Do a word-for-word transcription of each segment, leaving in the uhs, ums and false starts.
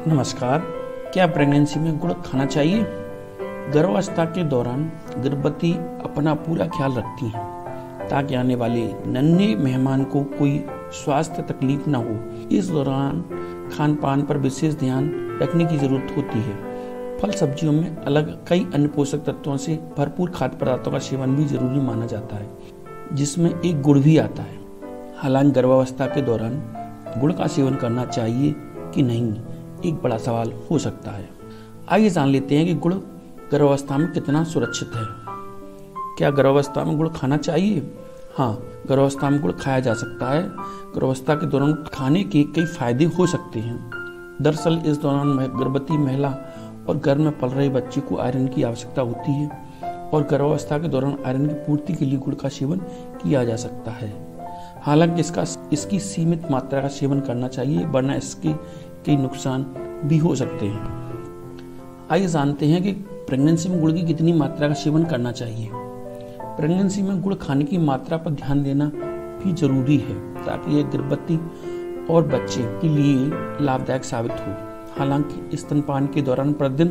नमस्कार। क्या प्रेगनेंसी में गुड़ खाना चाहिए? गर्भावस्था के दौरान गर्भवती अपना पूरा ख्याल रखती हैं ताकि आने वाले नन्हे मेहमान को कोई स्वास्थ्य तकलीफ न हो। इस दौरान खान पान पर विशेष ध्यान रखने की जरूरत होती है। फल सब्जियों में अलग कई अन्य पोषक तत्वों से भरपूर खाद्य पदार्थों का सेवन भी जरूरी माना जाता है, जिसमें एक गुड़ भी आता है। हालांकि गर्भावस्था के दौरान गुड़ का सेवन करना चाहिए कि नहीं, एक बड़ा सवाल हो सकता है। आइए जान लेते हैं कि गुड़ गर्भावस्था में कितना सुरक्षित है। क्या गर्भावस्था में गुड़ खाना चाहिए? हाँ, गर्भावस्था में गुड़ खाया जा सकता है। गर्भावस्था के दौरान खाने के कई फायदे हो सकते हैं। दरअसल इस दौरान गर्भवती महिला और गर्भ में पल रहे बच्चे को आयरन की आवश्यकता होती है और गर्भावस्था के दौरान आयरन की पूर्ति के लिए गुड़ का सेवन किया जा सकता है। हालांकि इसका इसकी सीमित मात्रा का सेवन करना चाहिए, वरना इसके कई नुकसान भी हो सकते हैं। आइए जानते हैं कि प्रेगनेंसी में गुड़ की कितनी मात्रा का सेवन करना चाहिए। प्रेगनेंसी में गुड़ खाने की मात्रा पर ध्यान देना भी जरूरी है ताकि यह गर्भवती और बच्चे के लिए लाभदायक साबित हो। हालांकि स्तनपान के दौरान प्रतिदिन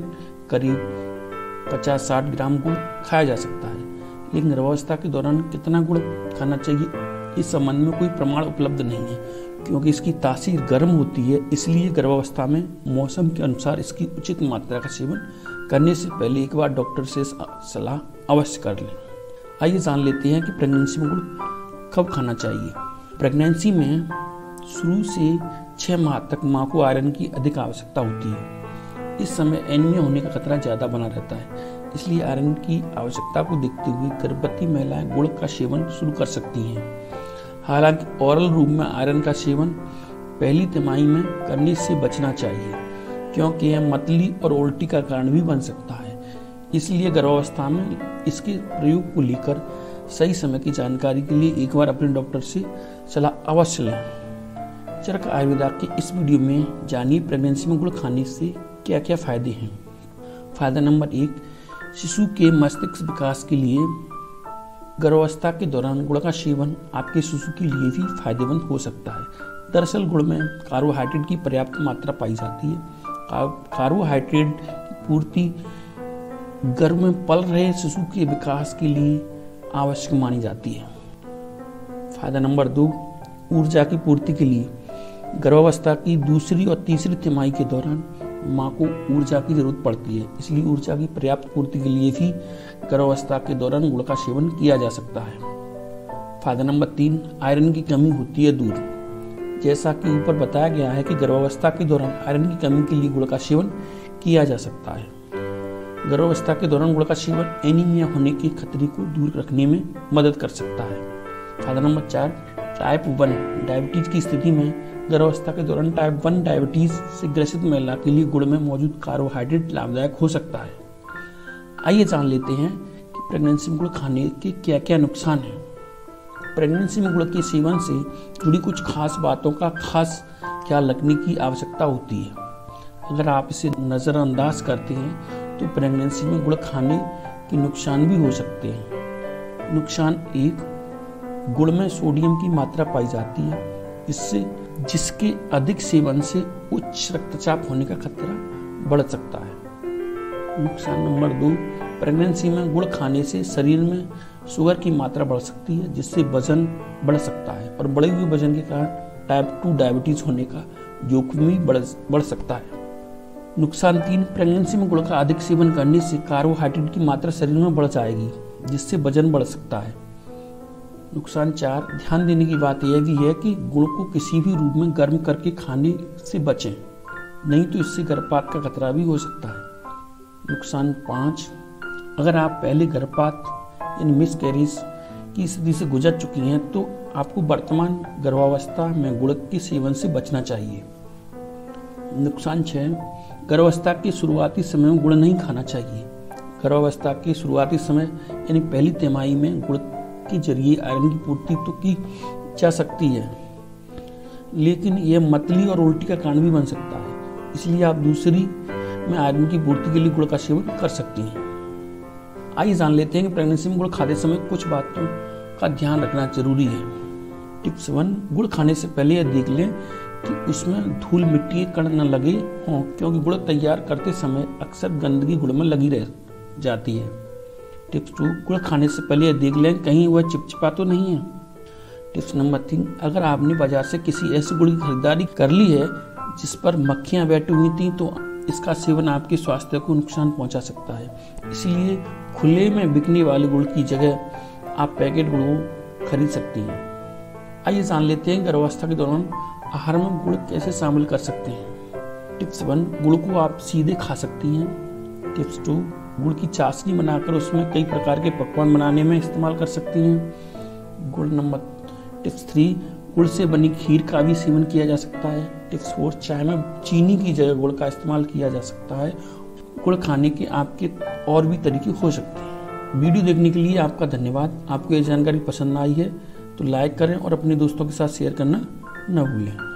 करीब पचास साठ ग्राम गुड़ खाया जा सकता है, लेकिन गर्भावस्था के दौरान कितना गुड़ खाना चाहिए इस संबंध में कोई प्रमाण उपलब्ध नहीं है, क्योंकि इसकी तासीर गर्म होती है। इसलिए गर्भावस्था में मौसम के अनुसार इसकी उचित मात्रा का सेवन करने से पहले एक बार डॉक्टर से सलाह अवश्य कर लें। आइए जान लेते हैं कि प्रेगनेंसी में गुड़ कब खाना चाहिए। प्रेगनेंसी में शुरू से छः माह तक माँ को आयरन की अधिक आवश्यकता होती है। इस समय एनीमिया होने का खतरा ज़्यादा बना रहता है, इसलिए आयरन की आवश्यकता को देखते हुए गर्भवती महिलाएं गुड़ का सेवन शुरू कर सकती हैं। हालांकि ओरल रूप में आयरन का सेवन पहली तिमाही में करने से बचना चाहिए, क्योंकि यह मतली और उल्टी का कारण भी बन सकता है। इसलिए गर्भावस्था में इसके प्रयोग को लेकर सही समय की जानकारी के लिए एक बार अपने डॉक्टर से सलाह अवश्य लें। चरक आयुर्वेदा के इस वीडियो में जानिए प्रेगनेंसी में गुड़ खाने से क्या क्या फायदे हैं। फायदा नंबर एक, शिशु के मस्तिष्क विकास के लिए गर्भावस्था के दौरान गुड़ का सेवन आपके शिशु के लिए भी फायदेमंद हो सकता है। दरअसल गुड़ में कार्बोहाइड्रेट की पर्याप्त मात्रा पाई जाती है। कार्बोहाइड्रेट की पूर्ति गर्भ में पल रहे शिशु के विकास के लिए आवश्यक मानी जाती है। फायदा नंबर दो, ऊर्जा की पूर्ति के लिए गर्भावस्था की दूसरी और तीसरी तिमाही के दौरान माँ को ऊर्जा की जरूरत पड़ती है, इसलिए ऊर्जा की पर्याप्त पूर्ति के लिए भी गर्भावस्था के दौरान गुड़ का सेवन किया जा सकता है। फायदा नंबर तीन, आयरन की कमी होती है दूर। जैसा कि ऊपर बताया गया है कि गर्भावस्था के दौरान आयरन की कमी के लिए गुड़ का सेवन किया जा सकता है। गर्भावस्था के दौरान गुड़ का सेवन एनीमिया होने के खतरे को दूर रखने में मदद कर सकता है। फायदा नंबर चार, टाइप वन डायबिटीज की स्थिति में गर्भावस्था के दौरान टाइप वन डायबिटीज से ग्रसित महिला के लिए गुड़ में मौजूद कार्बोहाइड्रेट लाभदायक हो सकता है। आइए जान लेते हैं कि प्रेगनेंसी में गुड़ खाने के क्या क्या नुकसान हैं। प्रेगनेंसी में गुड़ के सेवन से जुड़ी कुछ खास बातों का खास ख्याल रखने की आवश्यकता होती है। अगर आप इसे नज़रअंदाज करते हैं तो प्रेगनेंसी में गुड़ खाने के नुकसान भी हो सकते हैं। नुकसान एक, गुड़ में सोडियम की मात्रा पाई जाती है, इससे जिसके अधिक सेवन से उच्च रक्तचाप होने का खतरा बढ़ सकता है। नुकसान नंबर दो, प्रेगनेंसी में गुड़ खाने से शरीर में शुगर की मात्रा बढ़ सकती है, जिससे वजन बढ़ सकता है और बढ़े हुए वजन के कारण टाइप टू डायबिटीज होने का जोखिम भी बढ़ बढ़ सकता है। नुकसान तीन, प्रेगनेंसी में गुड़ का अधिक सेवन करने से कार्बोहाइड्रेट की मात्रा शरीर में बढ़ जाएगी, जिससे वजन बढ़ सकता है। नुकसान चार, ध्यान देने की बात यह भी है कि गुड़ को किसी भी रूप में गर्म करके खाने से बचें, नहीं तो इससे गर्भपात का खतरा भी हो सकता है। नुकसान पाँच, अगर आप पहले गर्भपात यानी मिसकैरेज की स्थिति से गुजर चुकी हैं तो आपको वर्तमान गर्भावस्था में गुड़ के सेवन से बचना चाहिए। नुकसान छः, गर्भावस्था के शुरुआती समय में गुड़ नहीं खाना चाहिए। गर्भावस्था के शुरुआती समय यानी पहली तिमाही में गुड़ के जरिए आयरन की पूर्ति तो की जा सकती है, लेकिन यह मतली और उल्टी का कारण भी बन सकता है। इसलिए आप दूसरी में आयरन की पूर्ति के लिए गुड़ का सेवन कर सकती हैं। आइए जान लेते हैं कि प्रेगनेंसी में गुड़ खाते समय कुछ बातों का ध्यान रखना जरूरी है। टिप्स वन, गुड़ खाने से पहले यह देख लें कि उसमें धूल मिट्टी के कण न लगे हों, क्योंकि गुड़ तैयार करते समय अक्सर गंदगी गुड़ में लगी रह जाती है। टिप्स टू, गुड़ खाने से पहले देख लें कहीं वह चिपचिपा तो नहीं है। टिप्स नंबर तीन, अगर आपने बाजार से किसी ऐसे गुड़ की खरीदारी कर ली है जिस पर मक्खियां बैठी हुई थी तो इसका सेवन आपके स्वास्थ्य को नुकसान पहुंचा सकता है। इसलिए खुले में बिकने वाले गुड़ की जगह आप पैकेट गुड़ को खरीद सकती हैं। आइए जान लेते हैं गर्भावस्था के दौरान आहार में गुड़ कैसे शामिल कर सकते हैं। टिप्स वन, गुड़ को आप सीधे खा सकती हैं। टिप्स टू, गुड़ की चाशनी बनाकर उसमें कई प्रकार के पकवान बनाने में इस्तेमाल कर सकती हैं। गुड़ नंबर टिप्स थ्री, गुड़ से बनी खीर का भी सेवन किया जा सकता है। टिप्स फोर, चाय में चीनी की जगह गुड़ का इस्तेमाल किया जा सकता है। गुड़ खाने के आपके और भी तरीके हो सकते हैं। वीडियो देखने के लिए आपका धन्यवाद। आपको ये जानकारी पसंद आई है तो लाइक करें और अपने दोस्तों के साथ शेयर करना न भूलें।